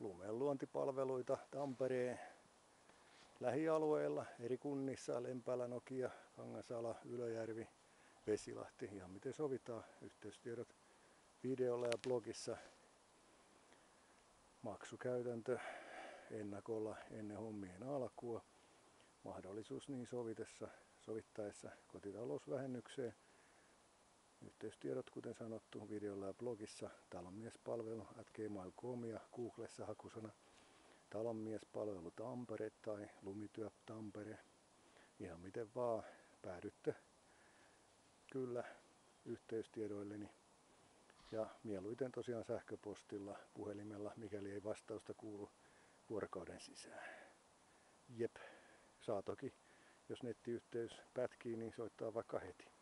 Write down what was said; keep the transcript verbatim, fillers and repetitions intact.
lumenluontipalveluita Tampereen lähialueilla, eri kunnissa, Lempälä, Nokia, Kangasala, Ylöjärvi, Vesilahti, ihan miten sovitaan. Yhteystiedot videolla ja blogissa. Maksukäytäntö ennakolla ennen hommien alkua. Mahdollisuus niin sovitessa, sovittaessa kotitalousvähennykseen. Yhteystiedot, kuten sanottu, videolla ja blogissa. Talonmiespalvelu at gmail piste com ja Googlessa hakusana Talonmiespalvelu Tampere tai Lumityö Tampere. Ihan miten vaan päädytte kyllä yhteystiedoilleni. Ja mieluiten tosiaan sähköpostilla, puhelimella, mikäli ei vastausta kuulu vuorokauden sisään. Jep, saa toki, jos nettiyhteys pätkii, niin soittaa vaikka heti.